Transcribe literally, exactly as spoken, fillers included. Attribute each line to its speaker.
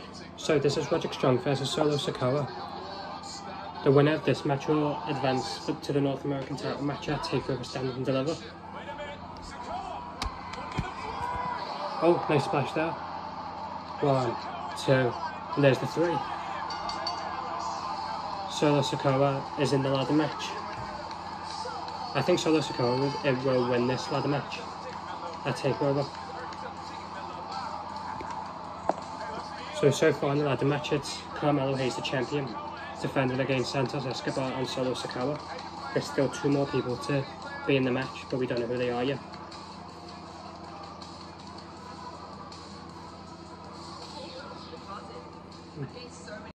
Speaker 1: So this is Roderick Strong versus Solo Sikoa. The winner of this match will advance to the North American title match at TakeOver Stand and Deliver. Oh, nice splash there. One, two, and there's the three. Solo Sikoa is in the ladder match. I think Solo Sikoa will, will win this ladder match at TakeOver. So, so far in the ladder match, it's Carmelo Hayes, the champion, defending against Santos Escobar and Solo Sikoa. There's still two more people to be in the match, but we don't know who they are yet.